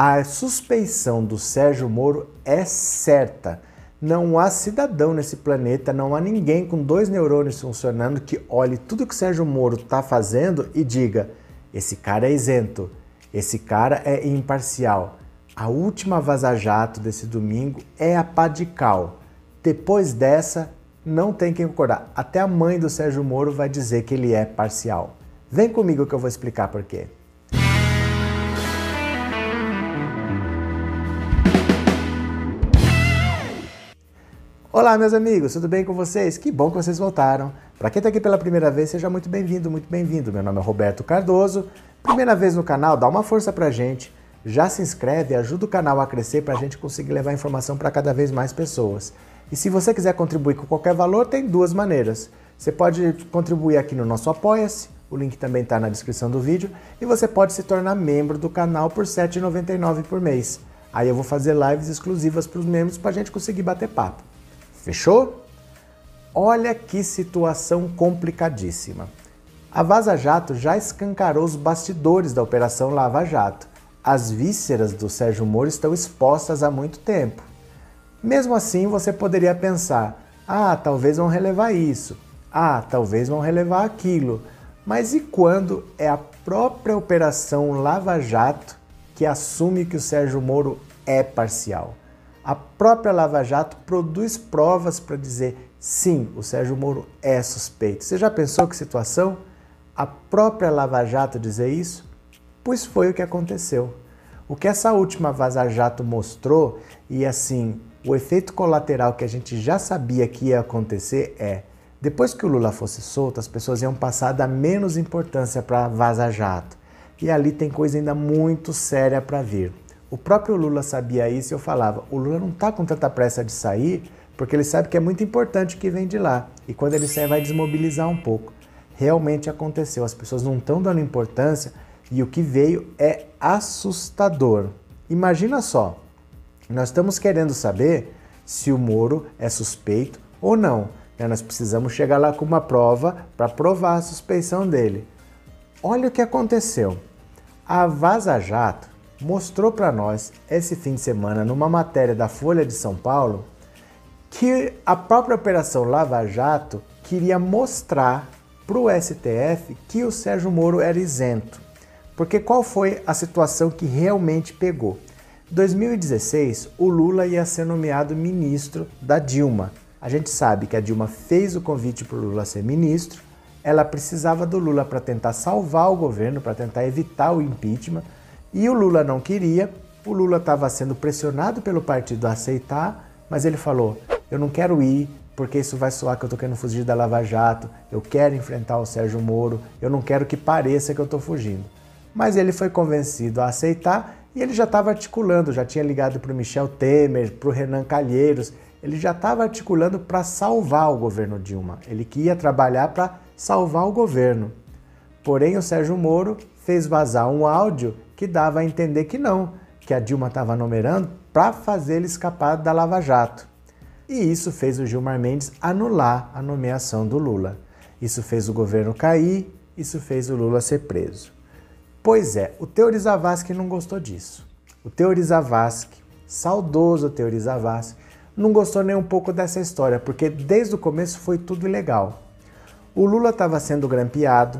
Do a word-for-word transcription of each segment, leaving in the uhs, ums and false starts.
A suspeição do Sérgio Moro é certa. Não há cidadão nesse planeta, não há ninguém com dois neurônios funcionando que olhe tudo que o Sérgio Moro está fazendo e diga: esse cara é isento, esse cara é imparcial. A última vaza-jato desse domingo é a pá de cal. Depois dessa, não tem quem concordar. Até a mãe do Sérgio Moro vai dizer que ele é parcial. Vem comigo que eu vou explicar por quê. Olá, meus amigos, tudo bem com vocês? Que bom que vocês voltaram. Para quem está aqui pela primeira vez, seja muito bem-vindo, muito bem-vindo. Meu nome é Roberto Cardoso. Primeira vez no canal, dá uma força pra gente. Já se inscreve, ajuda o canal a crescer para a gente conseguir levar informação para cada vez mais pessoas. E se você quiser contribuir com qualquer valor, tem duas maneiras. Você pode contribuir aqui no nosso Apoia-se, o link também está na descrição do vídeo, e você pode se tornar membro do canal por sete reais e noventa e nove centavos por mês. Aí eu vou fazer lives exclusivas para os membros para a gente conseguir bater papo. Fechou? Olha que situação complicadíssima. A Vaza Jato já escancarou os bastidores da Operação Lava Jato. As vísceras do Sérgio Moro estão expostas há muito tempo. Mesmo assim, você poderia pensar: ah, talvez vão relevar isso, ah, talvez vão relevar aquilo. Mas e quando é a própria Operação Lava Jato que assume que o Sérgio Moro é parcial? A própria Lava Jato produz provas para dizer: sim, o Sérgio Moro é suspeito. Você já pensou que situação? A própria Lava Jato dizer isso? Pois foi o que aconteceu. O que essa última Vaza Jato mostrou, e assim, o efeito colateral que a gente já sabia que ia acontecer é: depois que o Lula fosse solto, as pessoas iam passar a dar menos importância para a Vaza Jato. E ali tem coisa ainda muito séria para vir. O próprio Lula sabia isso e eu falava: o Lula não está com tanta pressa de sair, porque ele sabe que é muito importante o que vem de lá. E quando ele sair vai desmobilizar um pouco. Realmente aconteceu, as pessoas não estão dando importância e o que veio é assustador. Imagina só, nós estamos querendo saber se o Moro é suspeito ou não. Nós precisamos chegar lá com uma prova para provar a suspeição dele. Olha o que aconteceu. A Vaza Jato mostrou para nós esse fim de semana, numa matéria da Folha de São Paulo, que a própria Operação Lava Jato queria mostrar para o S T F que o Sérgio Moro era isento. Porque qual foi a situação que realmente pegou? Em dois mil e dezesseis, o Lula ia ser nomeado ministro da Dilma. A gente sabe que a Dilma fez o convite para o Lula ser ministro, ela precisava do Lula para tentar salvar o governo, para tentar evitar o impeachment, e o Lula não queria, o Lula estava sendo pressionado pelo partido a aceitar, mas ele falou: eu não quero ir, porque isso vai soar que eu estou querendo fugir da Lava Jato, eu quero enfrentar o Sérgio Moro, eu não quero que pareça que eu estou fugindo. Mas ele foi convencido a aceitar e ele já estava articulando, já tinha ligado para o Michel Temer, para o Renan Calheiros, ele já estava articulando para salvar o governo Dilma, ele que ia trabalhar para salvar o governo. Porém, o Sérgio Moro fez vazar um áudio que dava a entender que não, que a Dilma estava numerando para fazer ele escapar da Lava Jato. E isso fez o Gilmar Mendes anular a nomeação do Lula. Isso fez o governo cair, isso fez o Lula ser preso. Pois é, o Teori Zavascki não gostou disso. O Teori Zavascki, saudoso Teori Zavascki, não gostou nem um pouco dessa história, porque desde o começo foi tudo ilegal. O Lula estava sendo grampeado,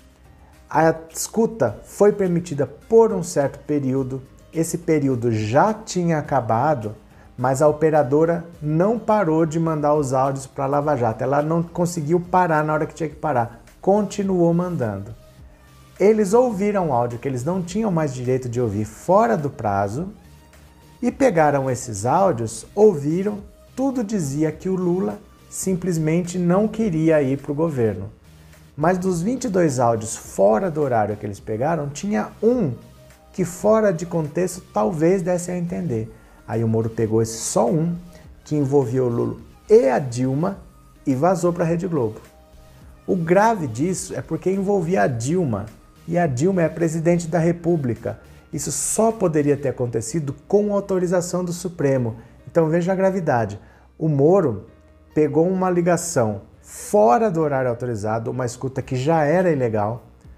a escuta foi permitida por um certo período, esse período já tinha acabado, mas a operadora não parou de mandar os áudios para a Lava Jato, ela não conseguiu parar na hora que tinha que parar, continuou mandando. Eles ouviram o áudio que eles não tinham mais direito de ouvir fora do prazo e pegaram esses áudios, ouviram, tudo dizia que o Lula simplesmente não queria ir para o governo. Mas dos vinte e dois áudios fora do horário que eles pegaram, tinha um que fora de contexto talvez desse a entender. Aí o Moro pegou esse só um, que envolvia o Lula e a Dilma, e vazou para a Rede Globo. O grave disso é porque envolvia a Dilma, e a Dilma é a presidente da República. Isso só poderia ter acontecido com autorização do Supremo. Então veja a gravidade. O Moro pegou uma ligação fora do horário autorizado, uma escuta que já era ilegal,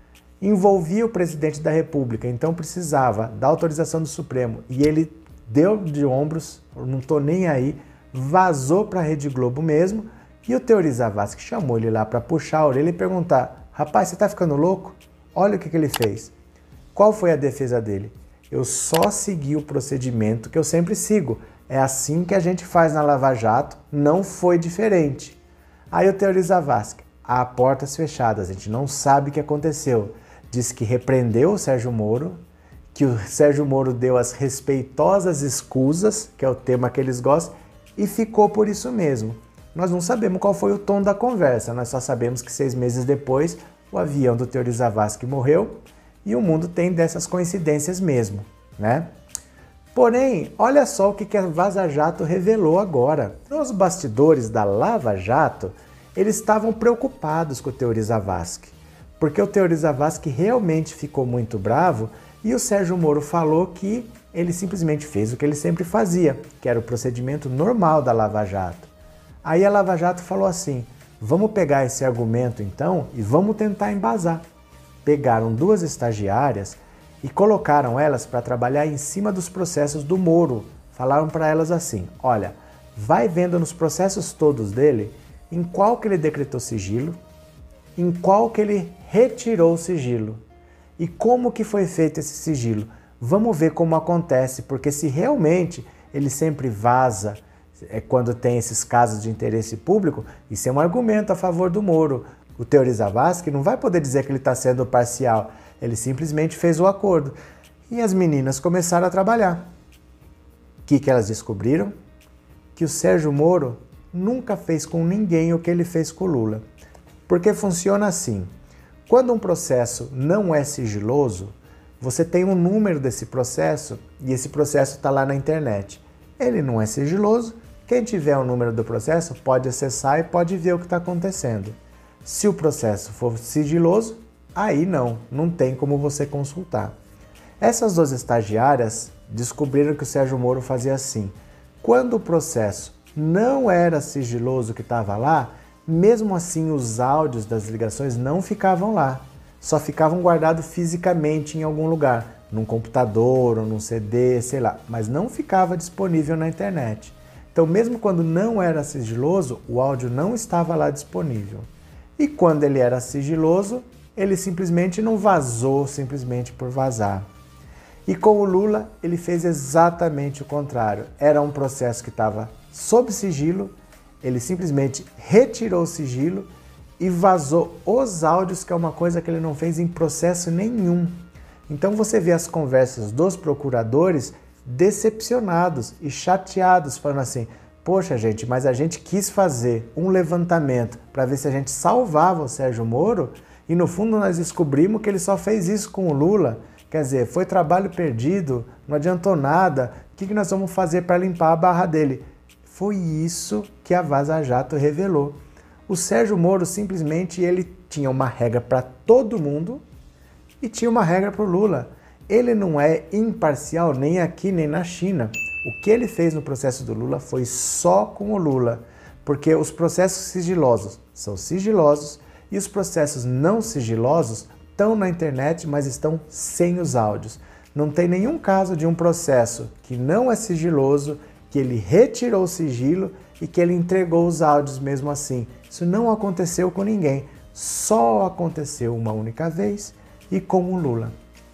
envolvia o presidente da República, então precisava da autorização do Supremo, e ele deu de ombros, não tô nem aí, vazou para a Rede Globo mesmo, e o Teori Zavascki chamou ele lá para puxar a orelha e perguntar: rapaz, você tá ficando louco? Olha o que, que ele fez. Qual foi a defesa dele? Eu só segui o procedimento que eu sempre sigo. É assim que a gente faz na Lava Jato, não foi diferente. Aí o Teori Zavascki, a portas fechadas, a gente não sabe o que aconteceu. Diz que repreendeu o Sérgio Moro, que o Sérgio Moro deu as respeitosas escusas, que é o tema que eles gostam, e ficou por isso mesmo. Nós não sabemos qual foi o tom da conversa, nós só sabemos que seis meses depois o avião do Teori Zavascki morreu e o mundo tem dessas coincidências mesmo, né? Porém, olha só o que a Vaza Jato revelou agora. Nos bastidores da Lava Jato, eles estavam preocupados com o Teori Zavascki, porque o Teori Zavascki realmente ficou muito bravo e o Sérgio Moro falou que ele simplesmente fez o que ele sempre fazia, que era o procedimento normal da Lava Jato. Aí a Lava Jato falou assim: vamos pegar esse argumento então e vamos tentar embasar. Pegaram duas estagiárias e colocaram elas para trabalhar em cima dos processos do Moro. Falaram para elas assim: olha, vai vendo nos processos todos dele em qual que ele decretou sigilo, em qual que ele retirou o sigilo e como que foi feito esse sigilo. Vamos ver como acontece, porque se realmente ele sempre vaza é, quando tem esses casos de interesse público, isso é um argumento a favor do Moro. O Teori Zavascki não vai poder dizer que ele está sendo parcial, ele simplesmente fez o acordo. E as meninas começaram a trabalhar. O que, que elas descobriram? Que o Sérgio Moro nunca fez com ninguém o que ele fez com o Lula. Porque funciona assim: quando um processo não é sigiloso, você tem um número desse processo e esse processo está lá na internet. Ele não é sigiloso, quem tiver o número do processo pode acessar e pode ver o que está acontecendo. Se o processo for sigiloso, aí não, não tem como você consultar. Essas duas estagiárias descobriram que o Sérgio Moro fazia assim: quando o processo não era sigiloso que estava lá, mesmo assim os áudios das ligações não ficavam lá, só ficavam guardados fisicamente em algum lugar, num computador ou num C D, sei lá, mas não ficava disponível na internet. Então, mesmo quando não era sigiloso, o áudio não estava lá disponível. E quando ele era sigiloso, ele simplesmente não vazou simplesmente por vazar. E com o Lula, ele fez exatamente o contrário. Era um processo que estava sob sigilo, ele simplesmente retirou o sigilo e vazou os áudios, que é uma coisa que ele não fez em processo nenhum. Então você vê as conversas dos procuradores decepcionados e chateados, falando assim: poxa gente, mas a gente quis fazer um levantamento para ver se a gente salvava o Sérgio Moro e no fundo nós descobrimos que ele só fez isso com o Lula. Quer dizer, foi trabalho perdido, não adiantou nada, o que nós vamos fazer para limpar a barra dele? Foi isso que a Vaza Jato revelou. O Sérgio Moro simplesmente ele tinha uma regra para todo mundo e tinha uma regra para o Lula. Ele não é imparcial nem aqui nem na China. O que ele fez no processo do Lula foi só com o Lula, porque os processos sigilosos são sigilosos e os processos não sigilosos estão na internet, mas estão sem os áudios. Não tem nenhum caso de um processo que não é sigiloso, que ele retirou o sigilo e que ele entregou os áudios mesmo assim. Isso não aconteceu com ninguém, só aconteceu uma única vez e com o Lula.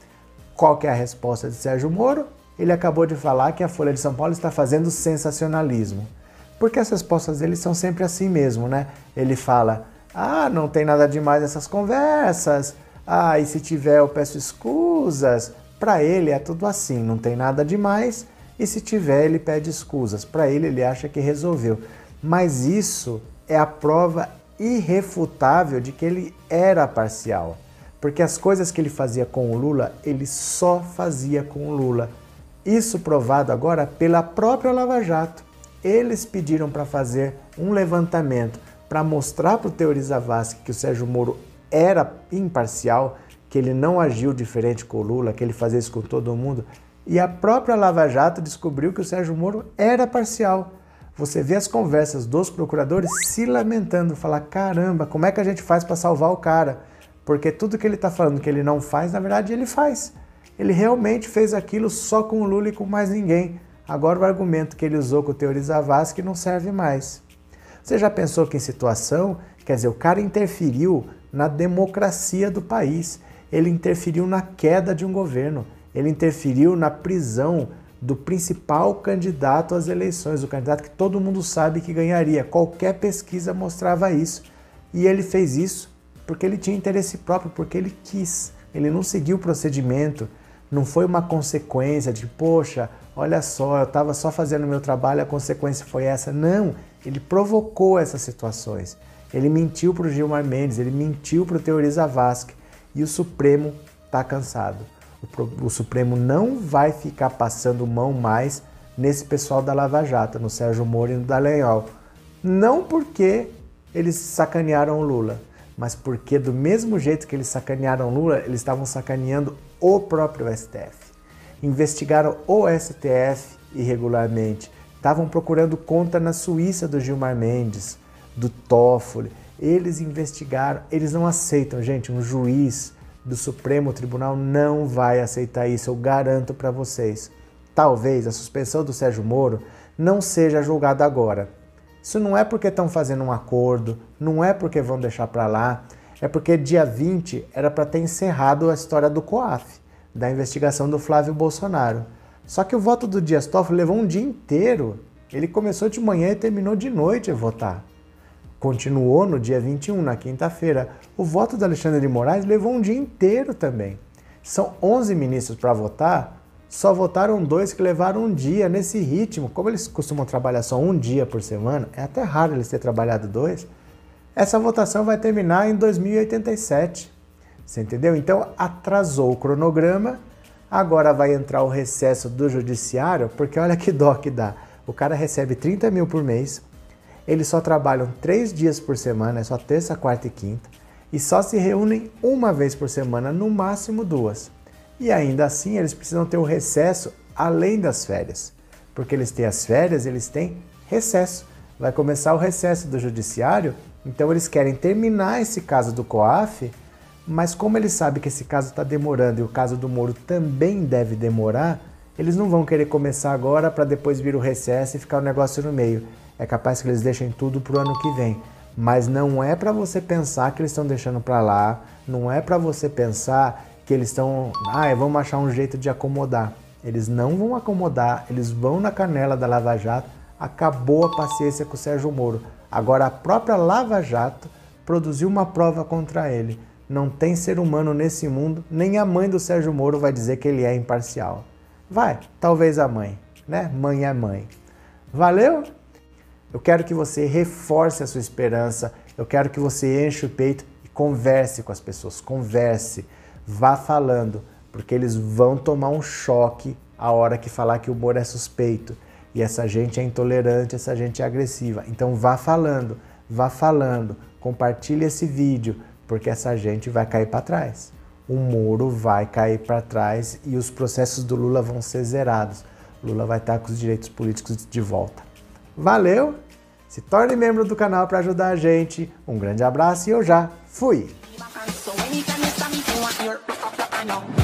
Qual que é a resposta de Sérgio Moro? Ele acabou de falar que a Folha de São Paulo está fazendo sensacionalismo. Porque as respostas dele são sempre assim mesmo, né? Ele fala: ah, não tem nada demais nessas conversas, ah, e se tiver eu peço escusas. Para ele é tudo assim, não tem nada demais, e se tiver ele pede escusas. Para ele, ele acha que resolveu. Mas isso é a prova irrefutável de que ele era parcial. Porque as coisas que ele fazia com o Lula, ele só fazia com o Lula. Isso provado agora pela própria Lava Jato. Eles pediram para fazer um levantamento para mostrar para o Teori Zavascki que o Sérgio Moro era imparcial, que ele não agiu diferente com o Lula, que ele fazia isso com todo mundo. E a própria Lava Jato descobriu que o Sérgio Moro era parcial. Você vê as conversas dos procuradores se lamentando, falar: caramba, como é que a gente faz para salvar o cara? Porque tudo que ele está falando que ele não faz, na verdade ele faz. Ele realmente fez aquilo só com o Lula e com mais ninguém. Agora o argumento que ele usou com o Teori Zavascki não serve mais. Você já pensou que em situação, quer dizer, o cara interferiu na democracia do país, ele interferiu na queda de um governo, ele interferiu na prisão do principal candidato às eleições, o candidato que todo mundo sabe que ganharia, qualquer pesquisa mostrava isso. E ele fez isso porque ele tinha interesse próprio, porque ele quis, ele não seguiu o procedimento, não foi uma consequência de, poxa, olha só, eu estava só fazendo o meu trabalho, a consequência foi essa. Não, ele provocou essas situações. Ele mentiu para o Gilmar Mendes, ele mentiu para o Teori Zavascki e o Supremo está cansado. O, o Supremo não vai ficar passando mão mais nesse pessoal da Lava Jato, no Sérgio Moro e no Dallagnol. Não porque eles sacanearam o Lula, mas porque do mesmo jeito que eles sacanearam o Lula, eles estavam sacaneando o próprio S T F. Investigaram o S T F irregularmente, estavam procurando conta na Suíça do Gilmar Mendes, do Toffoli. Eles investigaram, eles não aceitam, gente, um juiz do Supremo Tribunal não vai aceitar isso, eu garanto para vocês. Talvez a suspensão do Sérgio Moro não seja julgada agora. Isso não é porque estão fazendo um acordo, não é porque vão deixar para lá, é porque dia vinte era para ter encerrado a história do COAF, da investigação do Flávio Bolsonaro. Só que o voto do Dias Toffoli levou um dia inteiro. Ele começou de manhã e terminou de noite a votar. Continuou no dia vinte e um, na quinta-feira. O voto do Alexandre de Moraes levou um dia inteiro também. São onze ministros para votar, só votaram dois que levaram um dia nesse ritmo. Como eles costumam trabalhar só um dia por semana, é até raro eles terem trabalhado dois, essa votação vai terminar em dois mil e oitenta e sete. Você entendeu? Então atrasou o cronograma, agora vai entrar o recesso do judiciário, porque olha que dó que dá. O cara recebe trinta mil por mês, eles só trabalham três dias por semana, é só terça, quarta e quinta, e só se reúnem uma vez por semana, no máximo duas. E ainda assim eles precisam ter o recesso além das férias, porque eles têm as férias, eles têm recesso. Vai começar o recesso do judiciário, então eles querem terminar esse caso do COAF, mas como eles sabem que esse caso está demorando e o caso do Moro também deve demorar, eles não vão querer começar agora para depois vir o recesso e ficar o negócio no meio. É capaz que eles deixem tudo para o ano que vem. Mas não é para você pensar que eles estão deixando para lá, não é para você pensar que eles estão, ah, vamos achar um jeito de acomodar. Eles não vão acomodar, eles vão na canela da Lava Jato. Acabou a paciência com o Sérgio Moro. Agora a própria Lava Jato produziu uma prova contra ele. Não tem ser humano nesse mundo, nem a mãe do Sérgio Moro vai dizer que ele é imparcial. Vai, talvez a mãe, né? Mãe é mãe. Valeu? Eu quero que você reforce a sua esperança, eu quero que você enche o peito e converse com as pessoas, converse, vá falando, porque eles vão tomar um choque a hora que falar que o Moro é suspeito. E essa gente é intolerante, essa gente é agressiva. Então vá falando, vá falando, compartilhe esse vídeo, porque essa gente vai cair para trás. O Moro vai cair para trás e os processos do Lula vão ser zerados. Lula vai estar com os direitos políticos de volta. Valeu! Se torne membro do canal para ajudar a gente. Um grande abraço e eu já fui!